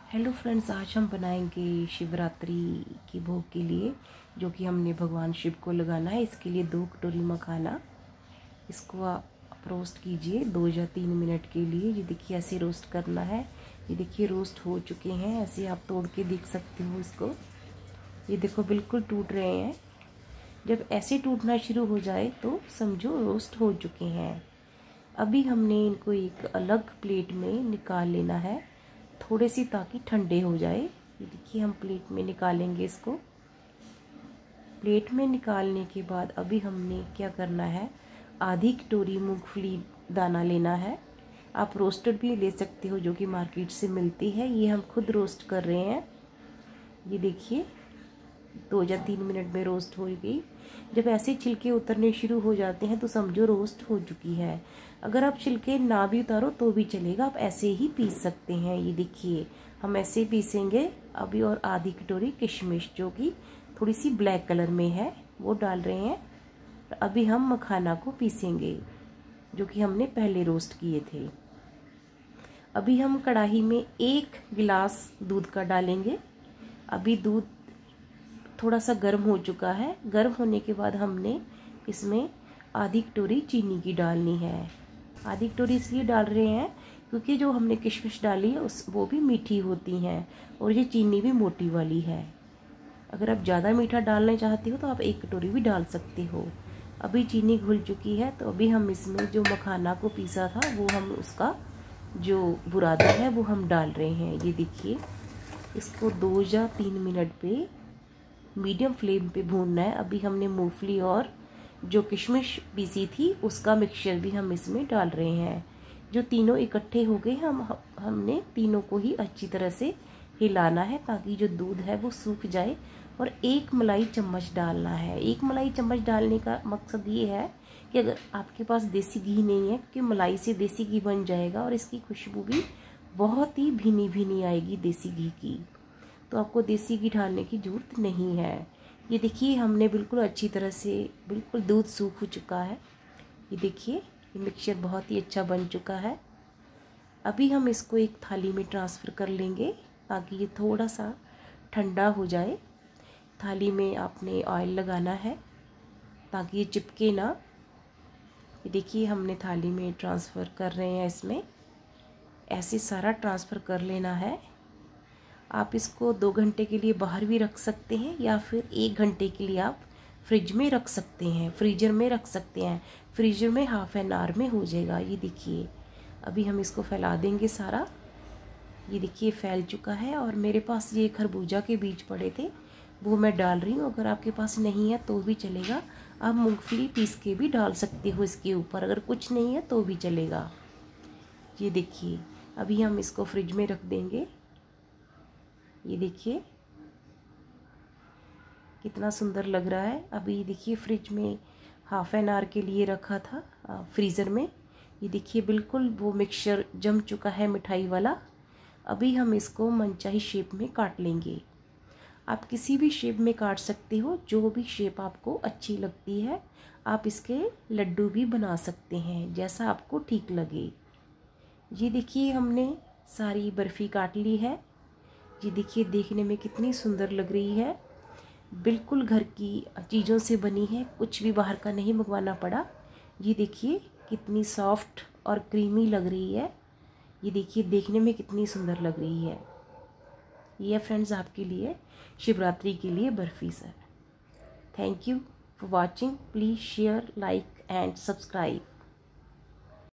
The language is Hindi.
हेलो फ्रेंड्स, आज हम बनाएंगे शिवरात्रि की भोग के लिए, जो कि हमने भगवान शिव को लगाना है। इसके लिए 2 कटोरी मखाना, इसको आप रोस्ट कीजिए 2 या 3 मिनट के लिए। ये देखिए ऐसे रोस्ट करना है। ये देखिए रोस्ट हो चुके हैं, ऐसे आप तोड़ के देख सकते हो इसको। ये देखो बिल्कुल टूट रहे हैं। जब ऐसे टूटना शुरू हो जाए तो समझो रोस्ट हो चुके हैं। अभी हमने इनको एक अलग प्लेट में निकाल लेना है, थोड़े सी, ताकि ठंडे हो जाए। ये देखिए हम प्लेट में निकालेंगे इसको। प्लेट में निकालने के बाद अभी हमने क्या करना है, आधी कटोरी मूंगफली दाना लेना है। आप रोस्टेड भी ले सकते हो, जो कि मार्केट से मिलती है। ये हम खुद रोस्ट कर रहे हैं। ये देखिए 2 या 3 मिनट में रोस्ट हो गई। जब ऐसे छिलके उतरने शुरू हो जाते हैं तो समझो रोस्ट हो चुकी है। अगर आप छिलके ना भी उतारो तो भी चलेगा, आप ऐसे ही पीस सकते हैं। ये देखिए हम ऐसे पीसेंगे अभी। और आधी कटोरी किशमिश, जो कि थोड़ी सी ब्लैक कलर में है, वो डाल रहे हैं। अभी हम मखाना को पीसेंगे, जो कि हमने पहले रोस्ट किए थे। अभी हम कढ़ाई में 1 गिलास दूध का डालेंगे। अभी दूध थोड़ा सा गर्म हो चुका है। गर्म होने के बाद हमने इसमें आधी कटोरी चीनी की डालनी है। आधी कटोरी इसलिए डाल रहे हैं क्योंकि जो हमने किशमिश डाली है वो भी मीठी होती हैं, और ये चीनी भी मोटी वाली है। अगर आप ज़्यादा मीठा डालना चाहते हो तो आप 1 कटोरी भी डाल सकते हो। अभी चीनी घुल चुकी है, तो अभी हम इसमें जो मखाना को पीसा था वो हम उसका जो बुरादा है वो हम डाल रहे हैं। ये देखिए इसको 2 या 3 मिनट पे मीडियम फ्लेम पे भूनना है। अभी हमने मूंगफली और जो किशमिश पीसी थी उसका मिक्सचर भी हम इसमें डाल रहे हैं। जो तीनों इकट्ठे हो गए, हमने तीनों को ही अच्छी तरह से हिलाना है, ताकि जो दूध है वो सूख जाए। और 1 मलाई चम्मच डालना है। 1 मलाई चम्मच डालने का मकसद ये है कि अगर आपके पास देसी घी नहीं है, क्योंकि मलाई से देसी घी बन जाएगा और इसकी खुशबू भी बहुत ही भीनी भीनी आएगी देसी घी की, तो आपको देसी घी डालने की ज़रूरत नहीं है। ये देखिए हमने बिल्कुल अच्छी तरह से, बिल्कुल दूध सूख चुका है। ये देखिए ये मिक्सचर बहुत ही अच्छा बन चुका है। अभी हम इसको एक थाली में ट्रांसफ़र कर लेंगे, ताकि ये थोड़ा सा ठंडा हो जाए। थाली में आपने ऑयल लगाना है ताकि ये चिपके ना। ये देखिए हमने थाली में ट्रांसफ़र कर रहे हैं इसमें। ऐसे सारा ट्रांसफ़र कर लेना है। आप इसको 2 घंटे के लिए बाहर भी रख सकते हैं, या फिर 1 घंटे के लिए आप फ्रिज में रख सकते हैं, फ्रीजर में रख सकते हैं। फ्रीजर में ½ एन आवर में हो जाएगा। ये देखिए अभी हम इसको फैला देंगे सारा। ये देखिए फैल चुका है। और मेरे पास ये खरबूजा के बीज पड़े थे, वो मैं डाल रही हूँ। अगर आपके पास नहीं है तो भी चलेगा। आप मूंगफली पीस के भी डाल सकते हो इसके ऊपर, अगर कुछ नहीं है तो भी चलेगा। ये देखिए अभी हम इसको फ्रिज में रख देंगे। ये देखिए कितना सुंदर लग रहा है। अभी देखिए फ्रिज में ½ एन आवर के लिए रखा था फ्रीज़र में। ये देखिए बिल्कुल वो मिक्सचर जम चुका है मिठाई वाला। अभी हम इसको मनचाही शेप में काट लेंगे। आप किसी भी शेप में काट सकते हो, जो भी शेप आपको अच्छी लगती है। आप इसके लड्डू भी बना सकते हैं, जैसा आपको ठीक लगे। ये देखिए हमने सारी बर्फ़ी काट ली है। ये देखिए देखने में कितनी सुंदर लग रही है। बिल्कुल घर की चीज़ों से बनी है, कुछ भी बाहर का नहीं मंगवाना पड़ा। ये देखिए कितनी सॉफ्ट और क्रीमी लग रही है। ये देखिए देखने में कितनी सुंदर लग रही है। ये फ्रेंड्स आपके लिए शिवरात्रि के लिए barfi sir. Thank you for watching. Please share, like and subscribe.